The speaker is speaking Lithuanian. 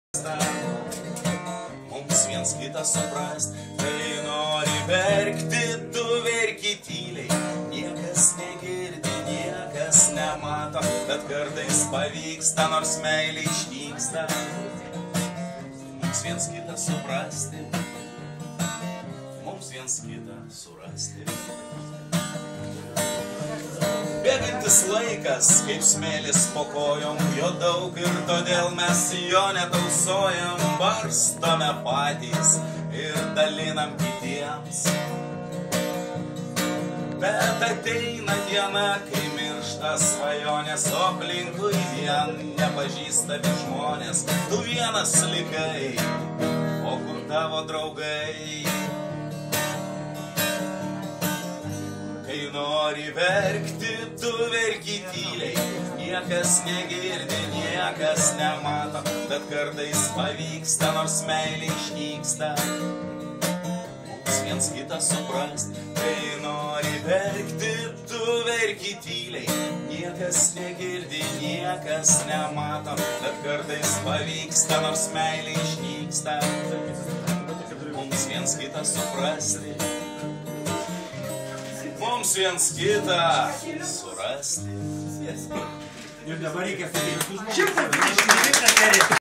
Mums viens kitą suprast, kai nori verkti, tu verki tyliai. Niekas negirdi, niekas nemato, bet kartais pavyksta, nors meilė išnyksta. Mums viens kitą suprasti, mums viens kitą surasti. Bėgantis laikas, kaip smėlis po kojom, jo daug ir todėl mes jo netausojam, barstome patys ir dalinam kitiems. Bet ateina diena, kai miršta svajonės, o aplinkui vien nepažįstami žmonės. Tu vienas likai, o kur tavo draugai? Kai nori verkti, tu verki tyliai. Niekas negirdi, niekas nemato, bet kartais pavyksta, nors meilė išnyksta. Mums viens kitą suprast, kai nori verkti, tu verki tyliai. Niekas negirdi, niekas nemato, bet kartais pavyksta, nors meilė išnyksta. Mums viens kitą suprasti, mums viens kitą surasti. Ir dabar reikia sakyti, 120 litrų